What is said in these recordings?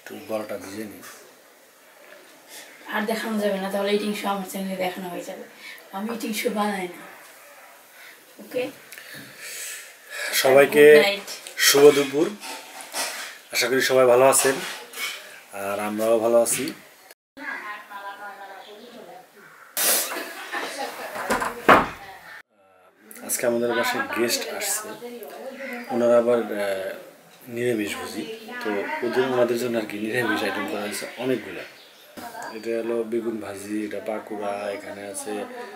একটু বড়টা ভিজে নিই। আর দেখানো যাবে না, তাহলে ইটিং শো আমার চ্যানেলে দেখানো হয়ে যাবে। আমি ইটিং শো বানাই না। ওকে, সবাইকে শুভ দুপুর। আশা করি সবাই ভালো আছেন, আর আমরাও ভালো আছি। আজকে আমাদের বাসায় গেস্ট আসছে, ওনারা আবার নিরামিষভোজী, তো ওনাদের জন্য আর কি নিরামিষ আইটেম করা হয়েছে অনেকগুলো। এটা হলো বেগুন ভাজি, এটা পাকুড়া, এখানে আছে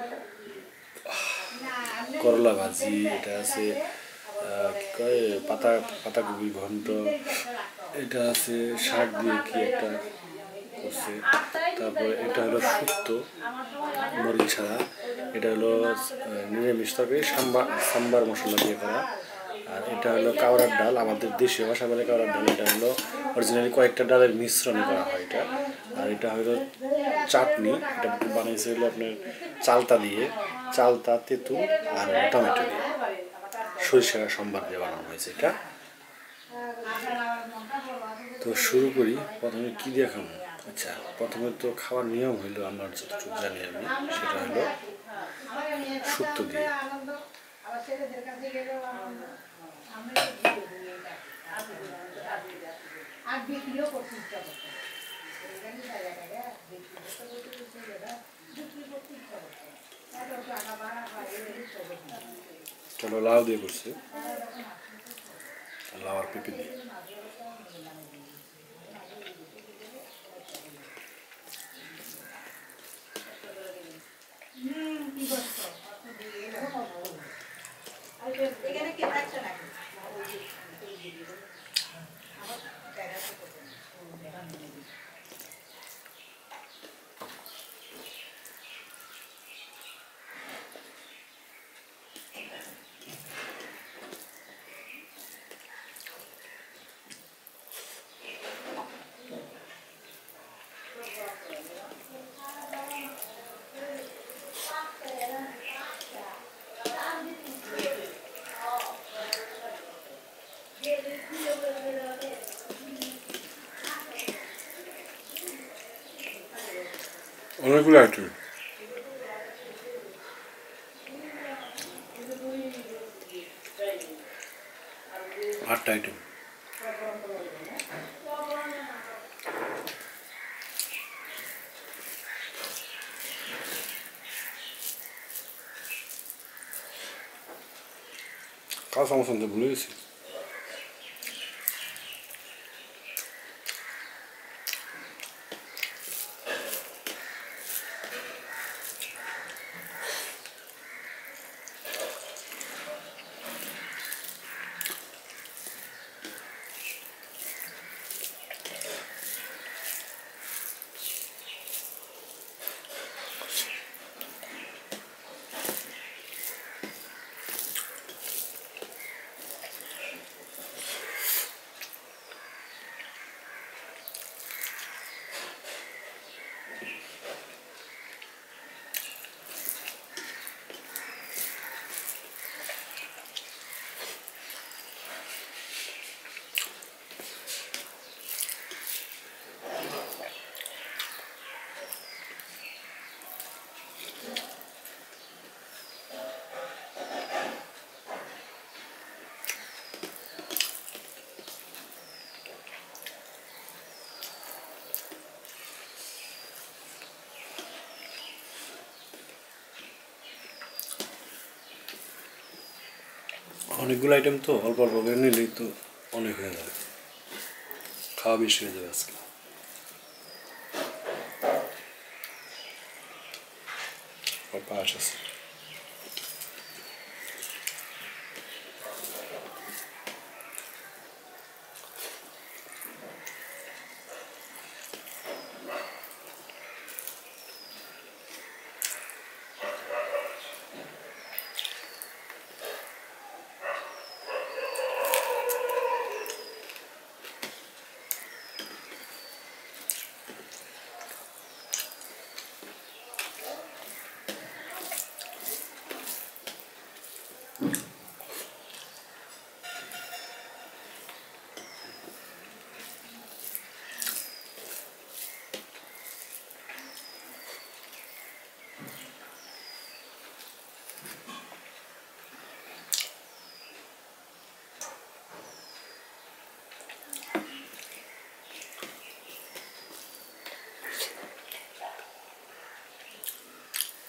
করলা ভাজি, এটা আছে কি কয় পাতাকপি ঘন্ট, এটা আছে শাক দিয়ে কি একটা করছে, তারপরে এটা হলো শুক্তো মরিচ ছাড়া, এটা হলো নিরামিষ তরকারি সাম্বার মশলা দিয়ে করা, আর এটা হলো কাওড়ার ডাল, আমাদের দেশীয় ভাষা বলে কাওড়ার ডাল। এটা হলো অরিজিনালি কয়েকটা ডালের মিশ্রণে করা হয় এটা। আর এটা হলো চাটনি, এটা বানিয়েছে হলো আপনার চালতা তেঁতুল আর টমেটো দিয়ে, সরিষা সম্বার দিয়ে বানানো হয়েছে এটা। তো শুরু করি, প্রথমে কি দিয়ে খাবো? আচ্ছা, প্রথমে তো খাওয়ার নিয়ম হইলো আমার যতটুকু জানি আমি, সেটা হলো শুক্তো দিয়ে। চলো লাউ দিয়ে করছে, লাউ আর পেঁপে দিয়ে। অনেকগুলো আইটেম, 8টা আইটেম। কাজ সমস্যা ভুলে গেছি। অনেকগুলো আইটেম তো অল্প অল্প করে নিলেই তো অনেক হয়ে যাবে, খাওয়া বেশি হয়ে যাবে আজকে। পাশ আছে,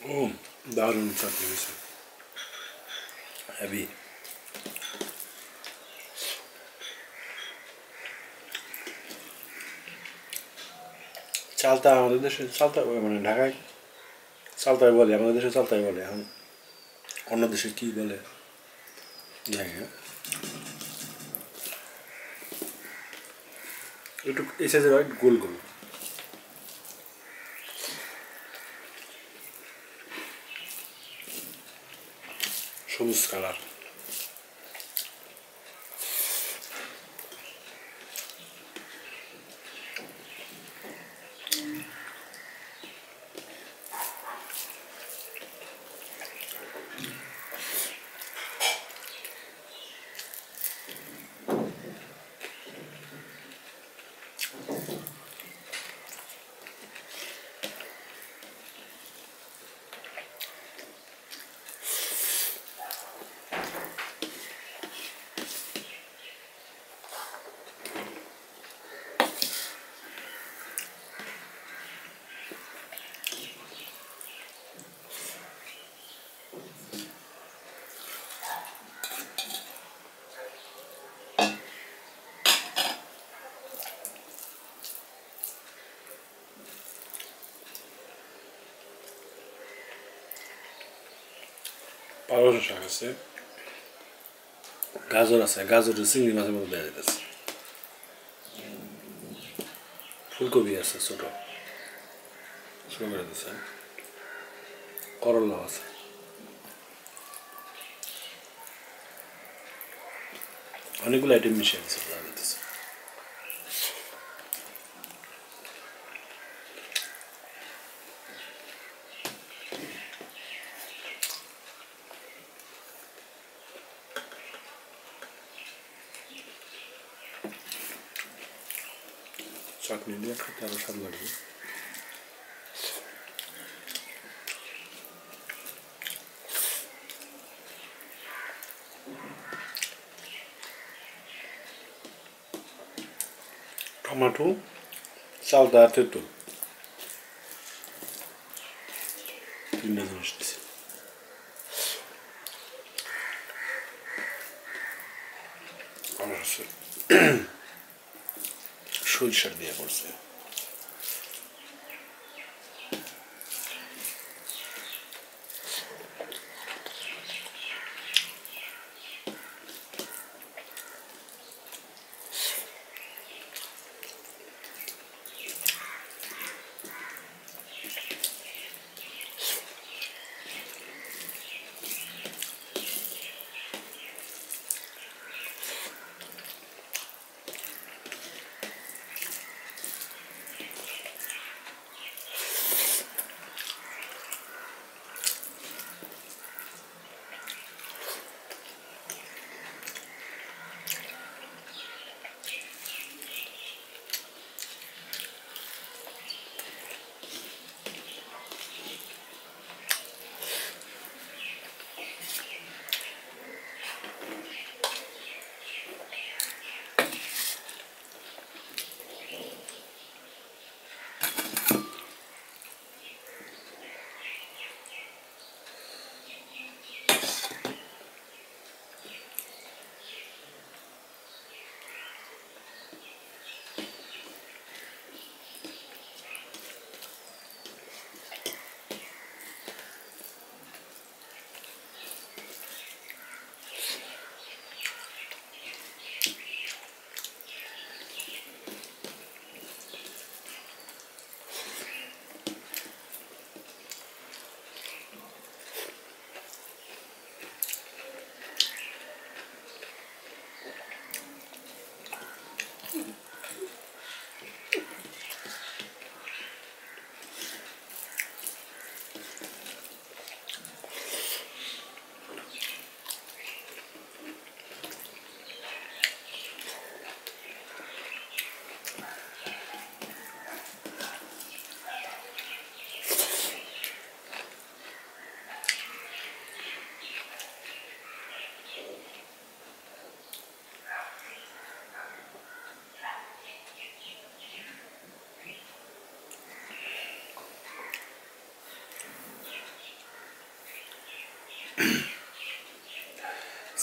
ও দারুণ চাটনি হয়েছে হেভি চালতা আমাদের দেশে চালতা মানে ঢাকায় চালতাই বলে আমাদের দেশে চালতাই বলে এখন অন্য দেশে কি বলে জানি না একটু এই সাইজের হয় গোল গোল সবুজ কালার পালং শাক আছে গাজর আছে গাজরের চিংড়ি মাছের মধ্যে দেওয়া যেতেছে ফুলকপি আছে ছোট ছোট করে দিচ্ছে করলা আছে অনেকগুলো আইটেম মিশিয়ে দিচ্ছে দেওয়া যেতেছে চাটনি দিয়ে খেতে আরো স্বাদ লাগবে টমেটো চালতা আর তেঁতুল তিনটা জিনিস দিচ্ছে অবশ্যই সরিষার দিয়ে করছে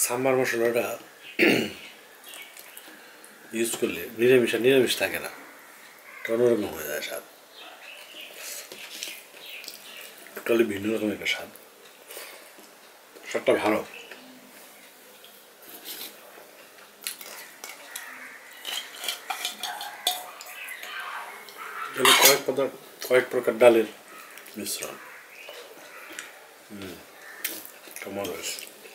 সাম্বার মশলাটা ইউজ করলে নিরামিষ থাকে না, অন্যরকম হয়ে যায় স্বাদ, টোটালি ভিন্ন রকম একটা স্বাদ, স্বাদটা ভালো। কয়েক প্রকার ডালের মিশ্রণ। মজা হয়েছে।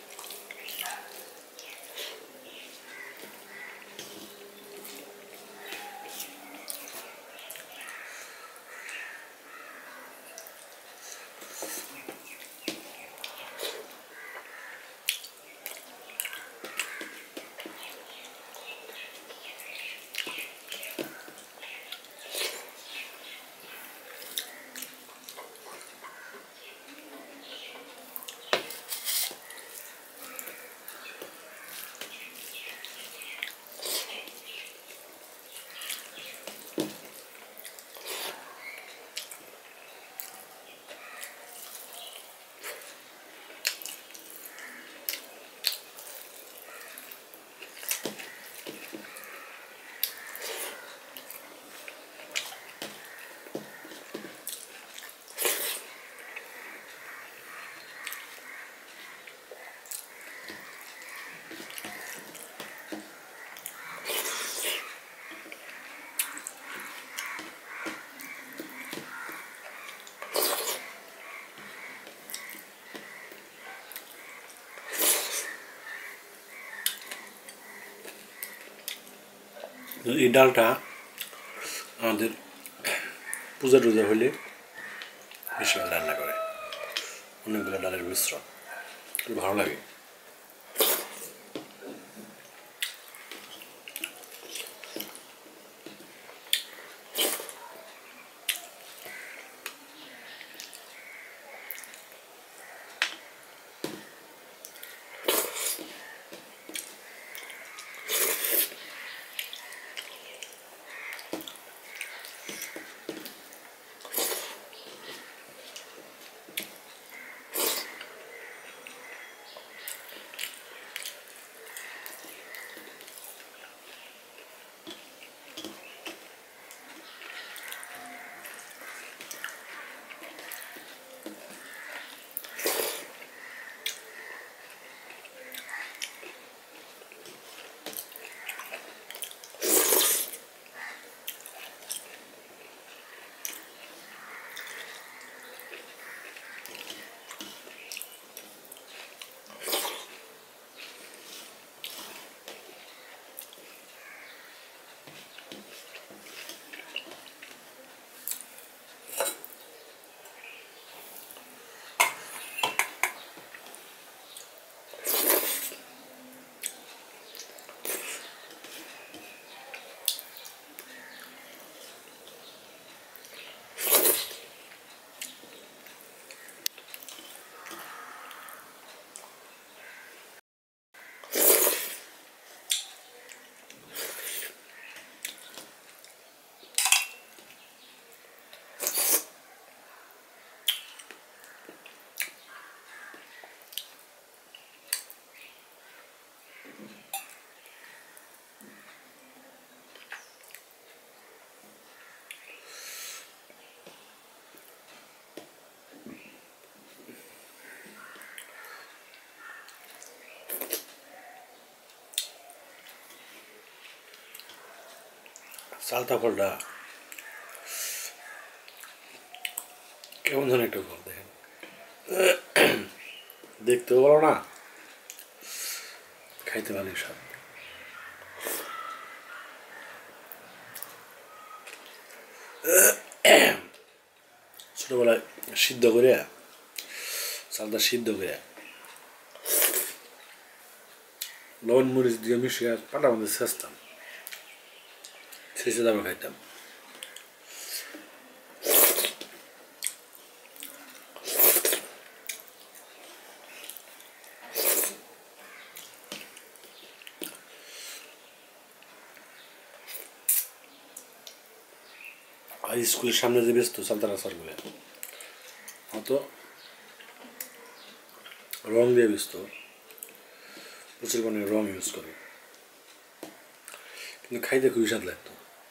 এই ডালটা আমাদের পূজা টুজা হলে বেশি রান্না করে, অনেকগুলো ডালের মিশ্রণ, ভালো লাগে। চালতা ফলটা কেমন ধরনের একটা ফল দেখেন, দেখতেও ভালো না, খাইতে ভালো স্বাদ। ছোটবেলায় সিদ্ধ করে চালটা সিদ্ধ করে লবণ মরিচ দিয়ে মিশিয়ে পাটার মধ্যে ছেঁচতাম, ছেঁচে তারপর খাইতাম। আর স্কুলের সামনে যে বেচতো চালতার আচারগুলো, অত রং দিয়ে বেচতো, প্রচুর পরিমাণে রং ইউজ করে, কিন্তু খাইতে খুবই স্বাদ লাগতো।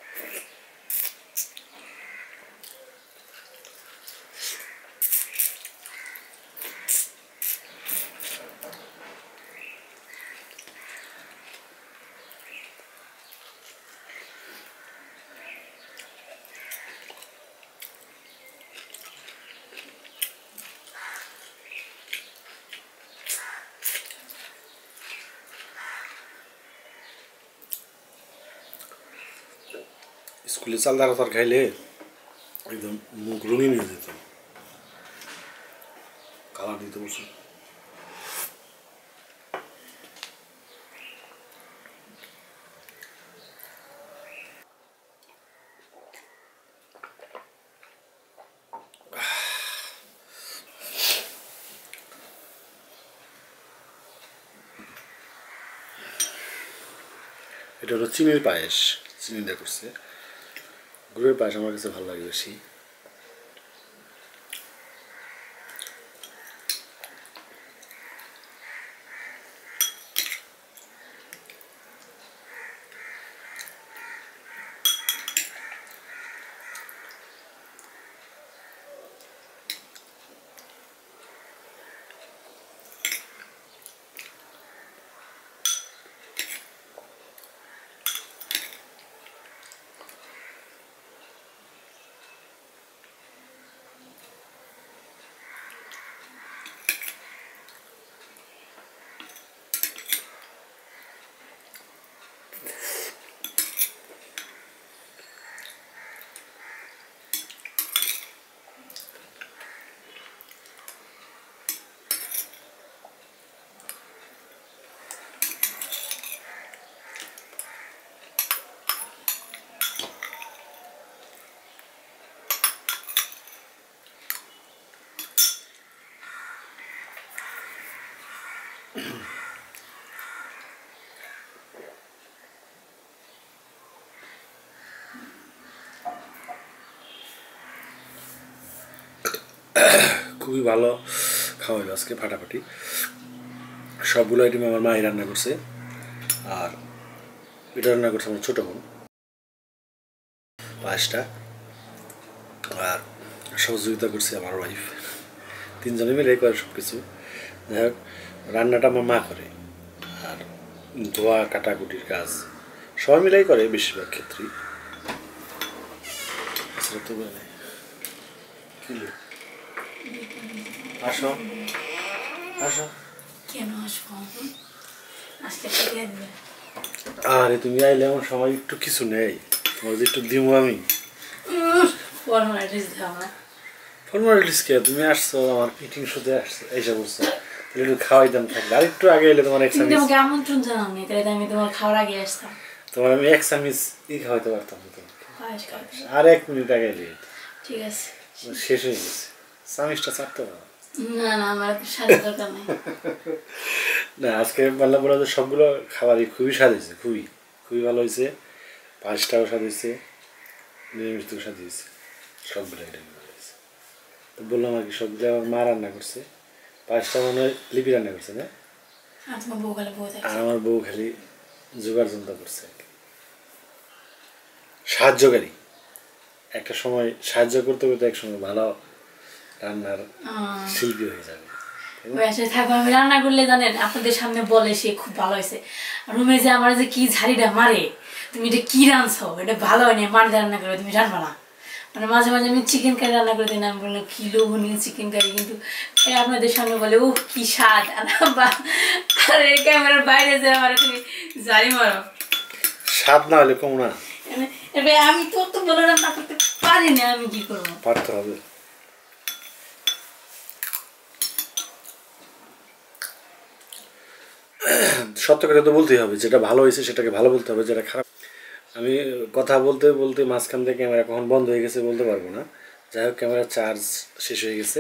স্কুলে চাল দাঁড়া খাইলে একদম মুখ রঙিন হয়ে যেত, কালার দিতে বসে। এটা হলো চিনির পায়েস, চিনি দিয়ে করছে। গুড়ের পায়েস আমার কাছে ভালো লাগে বেশি। খুবই ভালো খাওয়া হলো আজকে, ফাটাফাটি। সবগুলো আইটেম আমার মাই রান্না করছে, আর এটা রান্না করছে আমার ছোটো বোন, পায়েসটা। আর সহযোগিতা করছে আমার ওয়াইফ, তিনজনে মিলে করে সব কিছু। যাই হোক, রান্নাটা আমার মা করে, আর ধোয়া কাটাকুটির কাজ সবাই মিলাই করে বেশিরভাগ ক্ষেত্রেই। আসো আসো। আরে তুমি আইলে আমার সময় একটু কিছু নেই, তোমার একটু দিব আমি। ফর্মালিটিস কে, তুমি আসছো আমার পিটিং শুতে আসছো, এসে বলছো একটু খাওয়াই দাম থাকলে, আর একটু আগে এলে তোমার আমন্ত্রণ জানানি, তাহলে আমি তোমার খাওয়ার আগে আসতাম, তোমার আমি এক চামিচ খাওয়াইতে পারতাম। আর 1 মিনিট আগে এলে ঠিক আছে, শেষ হয়ে গেছে, চামিচটা চারতে পারো না না, আমার স্বাদের দরকার নাই। না, আজকে পাল্লা পোড়া সবগুলো খাবারই খুবই স্বাদ হয়েছে, খুবই খুবই ভালো হয়েছে। পায়েসটাও স্বাদ হয়েছে, নিরামিষ তো স্বাদ হয়েছে, সবগুলো আইটেম ভালো হয়েছে। তো বললাম আর কি, সবগুলো আমার মা রান্না করছে। পায়েসটা মনে হয় লিপি রান্না করছে না, আর আমার বউ খালি জোগাড় যন্ত্র করছে আর কি, সাহায্যকারী। একটা সময় সাহায্য করতে করতে এক সময় ভালো রান্নার শিল্পী হয়ে যাবে। থাকবো আমি রান্না করলে জানেন আপনাদের সামনে বলে সে খুব ভালো হয়েছে, রুমে যে আমার যে কি ঝাড়িটা মারে, তুমি এটা কি রাঁধছো, এটা ভালো হয়নি, মারতে রান্না করবে, তুমি জানবা না। মানে মাঝে মাঝে আমি চিকেন কারি রান্না করে দিই, আমি বললাম কি লোভনীয় চিকেন কারি, কিন্তু আপনাদের সামনে বলে ও কি স্বাদ, আর এই ক্যামেরার বাইরে যে আমার তুমি জারি মারো, স্বাদ না হলে কম না। আমি তো তো বলে রান্না করতে পারি না, আমি কি করবো, পারতে হবে। সত্য কথা তো বলতেই হবে, যেটা ভালো হয়েছে সেটাকে ভালো বলতে হবে, যেটা খারাপ। আমি কথা বলতে বলতে মাঝখান থেকে ক্যামেরা কখন বন্ধ হয়ে গেছে বলতে পারবো না। যাই হোক, ক্যামেরার চার্জ শেষ হয়ে গেছে।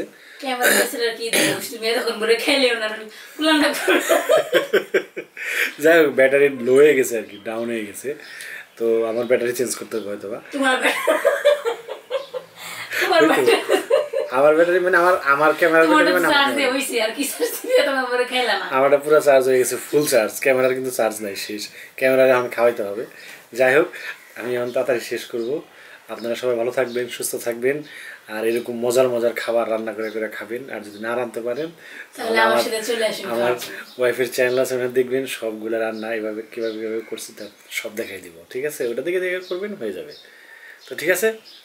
যাই হোক, ব্যাটারি লো হয়ে গেছে আর কি, ডাউন হয়ে গেছে। তো আমার ব্যাটারি চেঞ্জ করতে হবে হয়তো বা। আমার ব্যাটারি মানে আমার ক্যামেরার ব্যাটারি মানে চার্জ দিয়ে হইছে আর কি চার্জ দিয়ে তোমার পরে খাইলা না আমারটা পুরো চার্জ হয়ে গেছে ফুল চার্জ ক্যামেরার কিন্তু চার্জ নাই শেষ ক্যামেরার এখন খাওয়াইতে হবে যাই হোক আমি এখন তাড়াতাড়ি শেষ করব আপনারা সবাই ভালো থাকবেন সুস্থ থাকবেন আর এরকম মজার মজার খাবার রান্না করে করে খাবেন আর যদি না রাঁধতে পারেন তাহলে আমার ওয়াইফের চ্যানেল আছে ওখানে দেখবেন সবগুলো রান্না এভাবে কীভাবে কীভাবে করছি তা সব দেখাই দিব ঠিক আছে ওটা দেখে দেখে করবেন হয়ে যাবে তো ঠিক আছে